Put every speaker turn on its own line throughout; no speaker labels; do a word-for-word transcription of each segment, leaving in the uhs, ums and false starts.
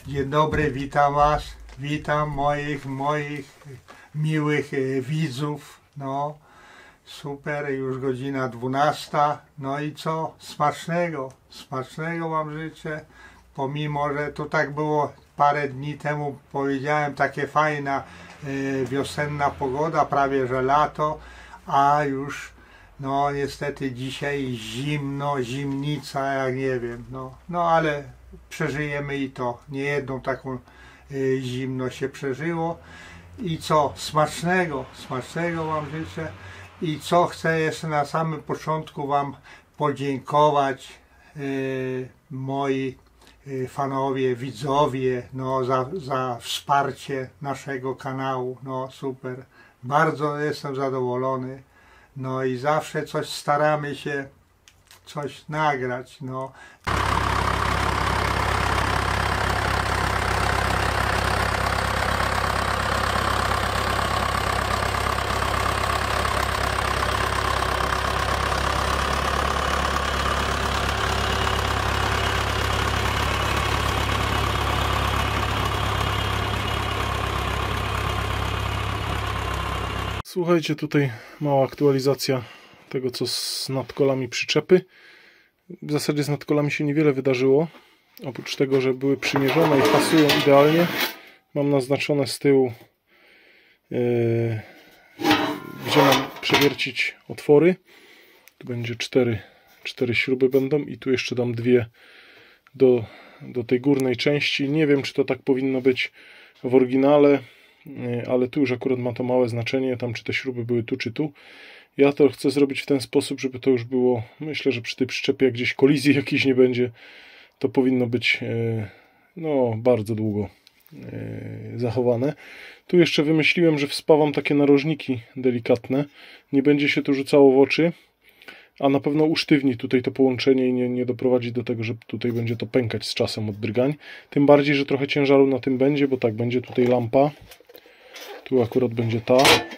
Dzień dobry, witam was, witam moich, moich miłych e, widzów, no super, już godzina dwunasta, no i co, smacznego, smacznego wam życzę, pomimo, że to tak było parę dni temu, powiedziałem, takie fajna e, wiosenna pogoda, prawie że lato, a już no niestety dzisiaj zimno, zimnica, jak nie wiem, no, no ale przeżyjemy i to, nie jedną taką y, zimno się przeżyło. I co, smacznego, smacznego wam życzę. I co chcę jeszcze na samym początku wam podziękować, y, moi y, fanowie, widzowie, no za, za wsparcie naszego kanału, no super, bardzo jestem zadowolony. No i zawsze coś staramy się coś nagrać, no.
Słuchajcie, tutaj mała aktualizacja tego, co z nadkolami przyczepy. W zasadzie z nadkolami się niewiele wydarzyło. Oprócz tego, że były przymierzone i pasują idealnie. Mam naznaczone z tyłu, yy, gdzie mam przewiercić otwory. Tu będzie cztery, cztery śruby będą i tu jeszcze dam dwie do, do tej górnej części. Nie wiem, czy to tak powinno być w oryginale, ale tu już akurat ma to małe znaczenie, tam czy te śruby były tu czy tu. Ja to chcę zrobić w ten sposób, żeby to już było, myślę, że przy tej przyczepie jak gdzieś kolizji jakiejś nie będzie, to powinno być no bardzo długo zachowane. Tu jeszcze wymyśliłem, że wspawam takie narożniki delikatne, nie będzie się to rzucało w oczy, a na pewno usztywni tutaj to połączenie i nie, nie doprowadzi do tego, że tutaj będzie to pękać z czasem od drgań. Tym bardziej, że trochę ciężaru na tym będzie, bo tak, będzie tutaj lampa. Tu akurat będzie ta.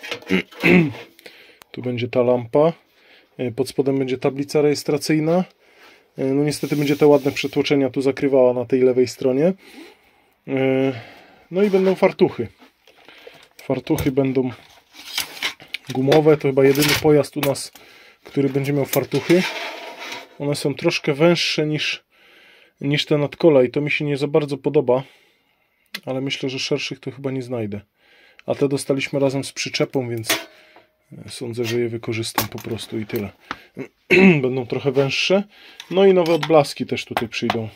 Tu będzie ta lampa. Pod spodem będzie tablica rejestracyjna. No niestety będzie te ładne przetłoczenia tu zakrywała na tej lewej stronie. No i będą fartuchy. Fartuchy będą gumowe. To chyba jedyny pojazd u nas, który będzie miał fartuchy. One są troszkę węższe niż, niż te nadkola i to mi się nie za bardzo podoba. Ale myślę, że szerszych to chyba nie znajdę. A te dostaliśmy razem z przyczepą, więc sądzę, że je wykorzystam po prostu i tyle. Będą trochę węższe. No i nowe odblaski też tutaj przyjdą.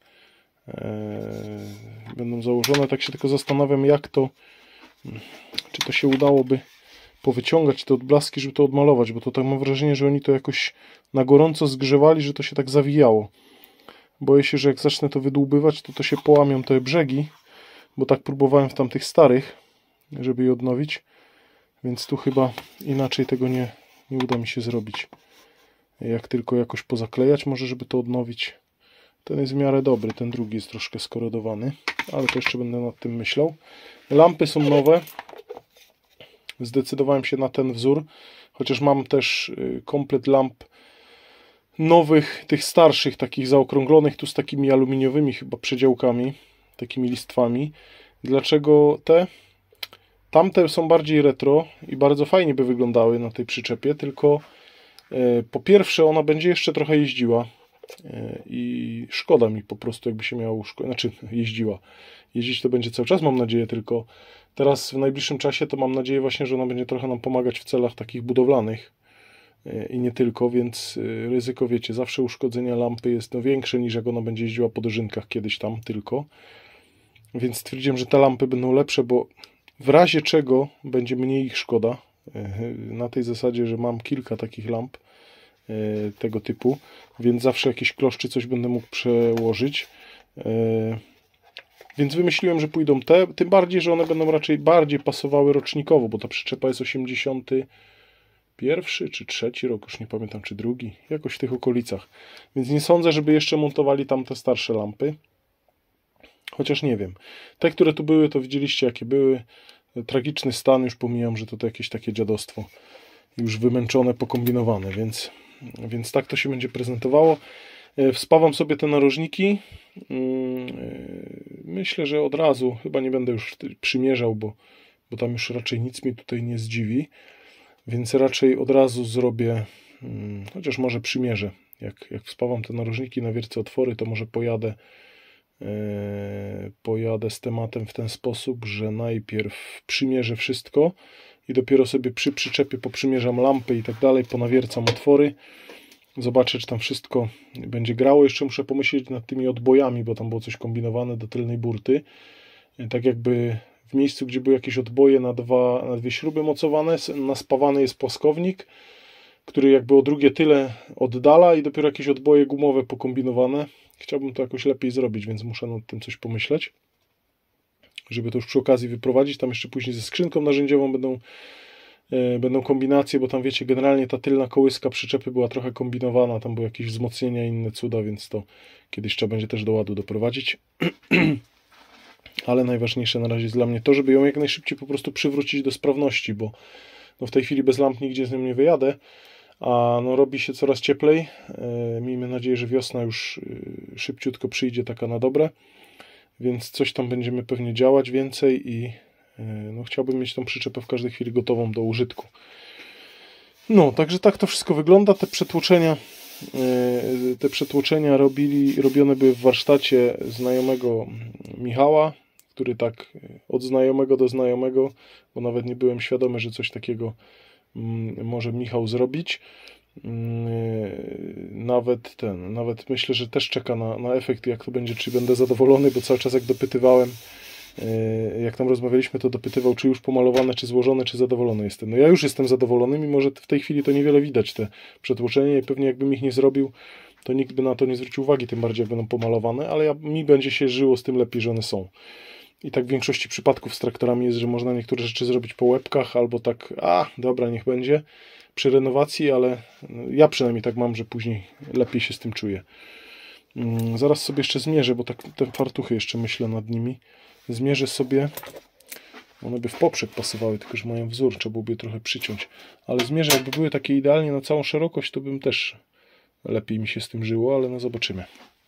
Będą założone. Tak się tylko zastanawiam, jak to, czy to się udałoby powyciągać te odblaski, żeby to odmalować, bo to tak mam wrażenie, że oni to jakoś na gorąco zgrzewali, że to się tak zawijało. Boję się, że jak zacznę to wydłubywać, to to się połamią te brzegi, bo tak próbowałem w tamtych starych, żeby je odnowić, więc tu chyba inaczej tego nie, nie uda mi się zrobić. Jak tylko jakoś pozaklejać może, żeby to odnowić. Ten jest w miarę dobry, ten drugi jest troszkę skorodowany, ale to jeszcze będę nad tym myślał. Lampy są nowe. Zdecydowałem się na ten wzór, chociaż mam też komplet lamp nowych, tych starszych, takich zaokrąglonych, tu z takimi aluminiowymi chyba przedziałkami, takimi listwami. Dlaczego te? Tamte są bardziej retro i bardzo fajnie by wyglądały na tej przyczepie, tylko e, po pierwsze ona będzie jeszcze trochę jeździła e, i szkoda mi po prostu, jakby się miało szko- znaczy jeździła. Jeździć to będzie cały czas, mam nadzieję, tylko teraz w najbliższym czasie to mam nadzieję właśnie, że ona będzie trochę nam pomagać w celach takich budowlanych e, i nie tylko, więc e, ryzyko, wiecie, zawsze uszkodzenia lampy jest no, większe niż jak ona będzie jeździła po dożynkach kiedyś tam tylko. Więc stwierdziłem, że te lampy będą lepsze, bo w razie czego będzie mniej ich szkoda. Na tej zasadzie, że mam kilka takich lamp tego typu, więc zawsze jakieś kloszczy coś będę mógł przełożyć. Więc wymyśliłem, że pójdą te, tym bardziej, że one będą raczej bardziej pasowały rocznikowo, bo ta przyczepa jest osiemdziesiąty pierwszy czy trzeci rok, już nie pamiętam, czy drugi, jakoś w tych okolicach. Więc nie sądzę, żeby jeszcze montowali tam te starsze lampy. Chociaż nie wiem. Te, które tu były, to widzieliście, jakie były. Tragiczny stan, już pomijam, że to, to jakieś takie dziadostwo. Już wymęczone, pokombinowane, więc, więc tak to się będzie prezentowało. Wspawam sobie te narożniki. myślę, że od razu, chyba nie będę już przymierzał, bo, bo tam już raczej nic mi tutaj nie zdziwi, więc raczej od razu zrobię, hmm, chociaż może przymierzę. Jak, jak wspawam te narożniki na wierce otwory, to może pojadę, yy, pojadę z tematem w ten sposób, że najpierw przymierzę wszystko i dopiero sobie przy przyczepie poprzymierzam lampy i tak dalej, ponawiercam otwory. Zobaczę, czy tam wszystko będzie grało. Jeszcze muszę pomyśleć nad tymi odbojami, bo tam było coś kombinowane do tylnej burty. Tak jakby w miejscu, gdzie były jakieś odboje na, dwa, na dwie śruby mocowane, naspawany jest płaskownik, który jakby o drugie tyle oddala i dopiero jakieś odboje gumowe pokombinowane. Chciałbym to jakoś lepiej zrobić, więc muszę nad tym coś pomyśleć, żeby to już przy okazji wyprowadzić. Tam jeszcze później ze skrzynką narzędziową będą Będą kombinacje, bo tam wiecie, generalnie ta tylna kołyska przyczepy była trochę kombinowana, tam były jakieś wzmocnienia i inne cuda, więc to kiedyś trzeba będzie też do ładu doprowadzić. Ale najważniejsze na razie jest dla mnie to, żeby ją jak najszybciej po prostu przywrócić do sprawności, bo no w tej chwili bez lamp nigdzie z nią nie wyjadę, a no robi się coraz cieplej. Miejmy nadzieję, że wiosna już szybciutko przyjdzie taka na dobre, więc coś tam będziemy pewnie działać więcej i no, chciałbym mieć tą przyczepę w każdej chwili gotową do użytku. No, także tak to wszystko wygląda. Te przetłoczenia, te przetłoczenia robili, robione były w warsztacie znajomego Michała, który tak od znajomego do znajomego, bo nawet nie byłem świadomy, że coś takiego może Michał zrobić. Nawet ten, nawet myślę, że też czeka na, na efekt, jak to będzie, czy będę zadowolony, bo cały czas jak dopytywałem, jak tam rozmawialiśmy, to dopytywał, czy już pomalowane, czy złożone, czy zadowolony jestem. No ja już jestem zadowolony, mimo że w tej chwili to niewiele widać, te przetłoczenia i pewnie jakbym ich nie zrobił, to nikt by na to nie zwrócił uwagi, tym bardziej jak będą pomalowane, ale ja, mi będzie się żyło z tym lepiej, że one są. I tak w większości przypadków z traktorami jest, że można niektóre rzeczy zrobić po łebkach, albo tak, a dobra, niech będzie, przy renowacji, ale ja przynajmniej tak mam, że później lepiej się z tym czuję. Zaraz sobie jeszcze zmierzę, bo tak te fartuchy jeszcze myślę nad nimi. Zmierzę sobie, one by w poprzek pasowały, tylko że mają wzór, trzeba byłoby je trochę przyciąć, ale zmierzę, jakby były takie idealnie na całą szerokość, to bym też lepiej mi się z tym żyło, ale no zobaczymy.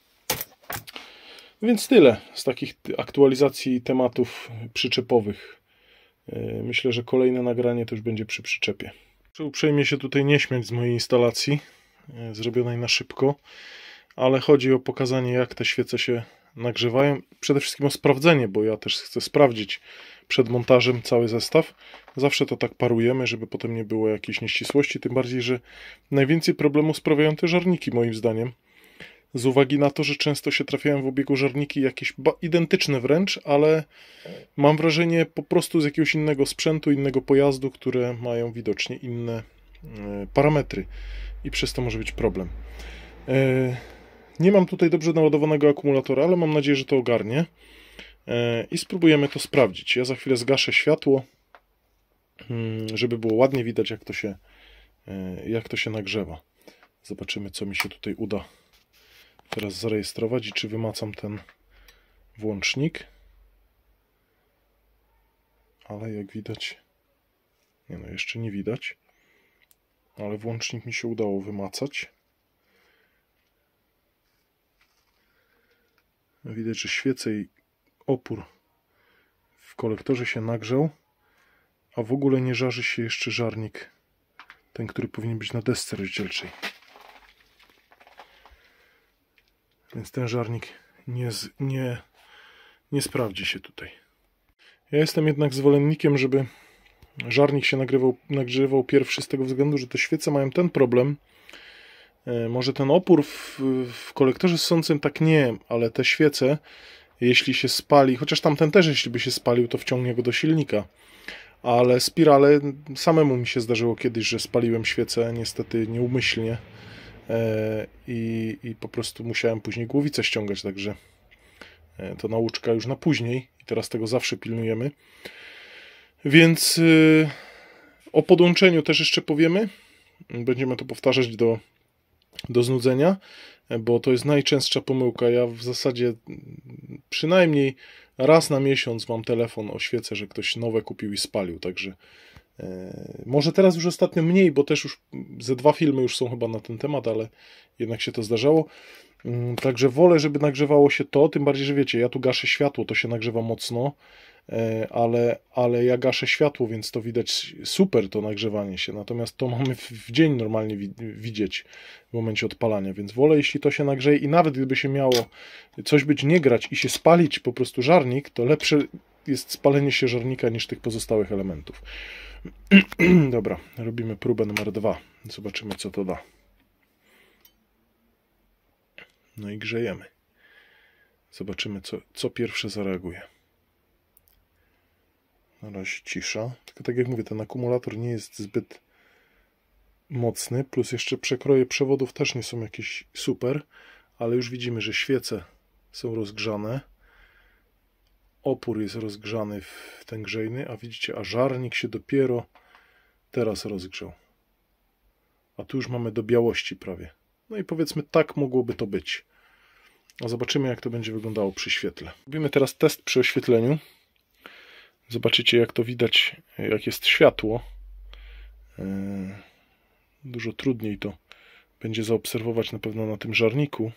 Więc tyle z takich aktualizacji tematów przyczepowych. Myślę, że kolejne nagranie to już będzie przy przyczepie. Muszę uprzejmie się tutaj nie śmiać z mojej instalacji, zrobionej na szybko, ale chodzi o pokazanie, jak te świece się nagrzewają. Przede wszystkim o sprawdzenie, bo ja też chcę sprawdzić przed montażem cały zestaw. Zawsze to tak parujemy, żeby potem nie było jakiejś nieścisłości, tym bardziej, że najwięcej problemów sprawiają te żarniki, moim zdaniem. Z uwagi na to, że często się trafiają w obiegu żarniki jakieś identyczne wręcz, ale mam wrażenie po prostu z jakiegoś innego sprzętu, innego pojazdu, które mają widocznie inne parametry i przez to może być problem. Nie mam tutaj dobrze naładowanego akumulatora, ale mam nadzieję, że to ogarnie i spróbujemy to sprawdzić. Ja za chwilę zgaszę światło, żeby było ładnie widać, jak to się, jak to się nagrzewa. Zobaczymy, co mi się tutaj uda teraz zarejestrować i czy wymacam ten włącznik. Ale jak widać, nie no, jeszcze nie widać, ale włącznik mi się udało wymacać. Widać, że świece i opór w kolektorze się nagrzał, a w ogóle nie żarzy się jeszcze żarnik, ten, który powinien być na desce rozdzielczej. Więc ten żarnik nie, nie, nie sprawdzi się tutaj. Ja jestem jednak zwolennikiem, żeby żarnik się nagrywał, nagrzewał pierwszy z tego względu, że te świece mają ten problem. Może ten opór w, w kolektorze ssącym tak nie, ale te świece, jeśli się spali, chociaż tamten też jeśli by się spalił, to wciągnie go do silnika. Ale spirale, samemu mi się zdarzyło kiedyś, że spaliłem świecę, niestety nieumyślnie. I, i po prostu musiałem później głowicę ściągać, także to nauczka już na później i teraz tego zawsze pilnujemy. Więc yy, o podłączeniu też jeszcze powiemy. Będziemy to powtarzać do, do znudzenia, bo to jest najczęstsza pomyłka. Ja w zasadzie przynajmniej raz na miesiąc mam telefon o świecę, że ktoś nowe kupił i spalił, także może teraz już ostatnio mniej, bo też już ze dwa filmy już są chyba na ten temat, ale jednak się to zdarzało. Także wolę, żeby nagrzewało się to, tym bardziej, że wiecie, ja tu gaszę światło, to się nagrzewa mocno, ale, ale ja gaszę światło, więc to widać super, to nagrzewanie się, natomiast to mamy w, w dzień normalnie wi widzieć w momencie odpalania, więc wolę, jeśli to się nagrzeje i nawet gdyby się miało coś być nie grać i się spalić po prostu żarnik, to lepsze jest spalenie się żarnika niż tych pozostałych elementów. Dobra, robimy próbę numer dwa, zobaczymy, co to da. No i grzejemy. Zobaczymy, co, co pierwsze zareaguje. Na razie cisza. Tylko tak jak mówię, ten akumulator nie jest zbyt mocny, plus jeszcze przekroje przewodów też nie są jakieś super, ale już widzimy, że świece są rozgrzane. Opór jest rozgrzany w ten grzejny, a widzicie, a żarnik się dopiero teraz rozgrzał. A tu już mamy do białości prawie. No i powiedzmy, tak mogłoby to być. A zobaczymy, jak to będzie wyglądało przy świetle. Robimy teraz test przy oświetleniu. Zobaczycie, jak to widać, jak jest światło. Dużo trudniej to będzie zaobserwować na pewno na tym żarniku.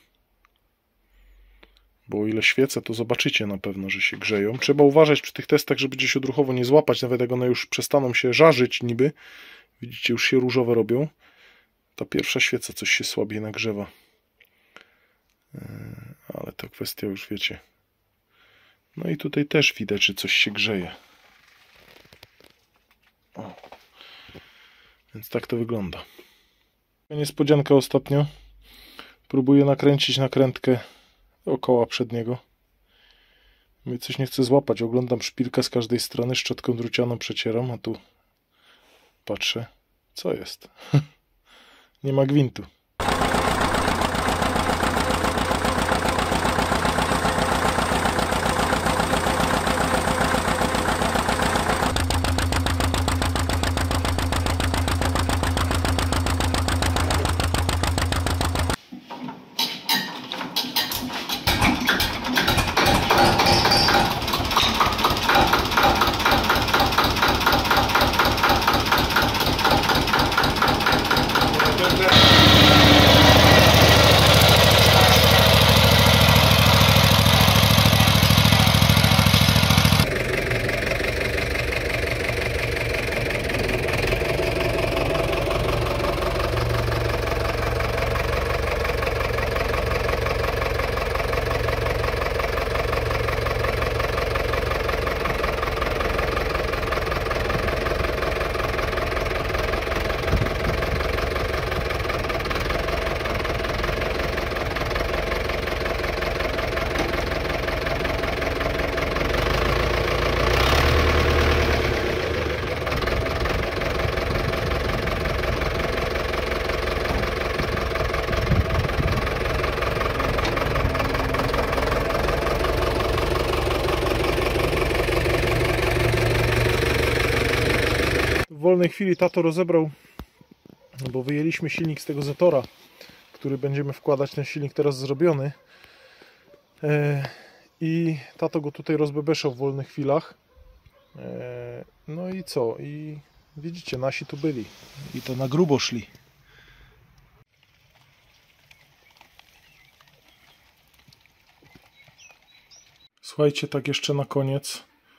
Bo o ile świecę, to zobaczycie na pewno, że się grzeją. Trzeba uważać przy tych testach, żeby gdzieś odruchowo nie złapać. Nawet jak one już przestaną się żarzyć niby. Widzicie, już się różowe robią. Ta pierwsza świeca coś się słabiej nagrzewa. Ale to kwestia już wiecie. No i tutaj też widać, że coś się grzeje. O. Więc tak to wygląda. Niespodzianka ostatnio. Próbuję nakręcić nakrętkę dookoła przedniego. Mnie coś nie chce złapać. Oglądam szpilkę z każdej strony, szczotką drucianą przecieram, a tu patrzę. Co jest? Nie ma gwintu. W wolnej chwili tato rozebrał, no bo wyjęliśmy silnik z tego Zetora, który będziemy wkładać, ten silnik teraz zrobiony. I tato go tutaj rozbebeszał w wolnych chwilach. No i co? I widzicie, nasi tu byli. I to na grubo szli. Słuchajcie, tak jeszcze na koniec.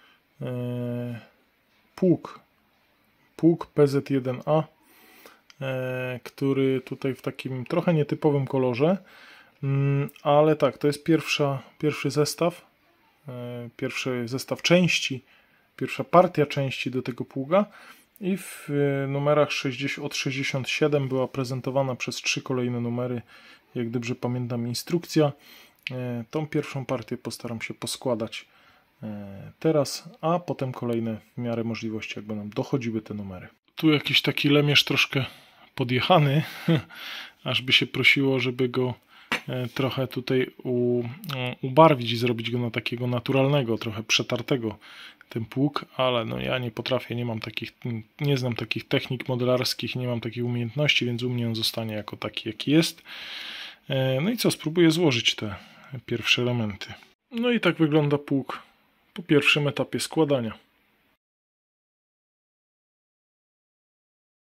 Pług. Pług P Z jeden A, e, który tutaj w takim trochę nietypowym kolorze, mm, ale tak, to jest pierwsza, pierwszy zestaw, e, pierwszy zestaw części, pierwsza partia części do tego pługa i w e, numerach sześćdziesiąt, od sześćdziesiąt siedem była prezentowana przez trzy kolejne numery, jak dobrze pamiętam, instrukcja. E, tą pierwszą partię postaram się poskładać teraz, a potem kolejne w miarę możliwości, jakby nam dochodziły te numery. Tu jakiś taki lemierz troszkę podjechany, aż by się prosiło, żeby go trochę tutaj u, ubarwić i zrobić go na takiego naturalnego, trochę przetartego ten pług, ale no ja nie potrafię, nie mam takich, nie znam takich technik modelarskich, nie mam takich umiejętności, więc u mnie on zostanie jako taki, jaki jest. No i co, spróbuję złożyć te pierwsze elementy. No i tak wygląda pług po pierwszym etapie składania.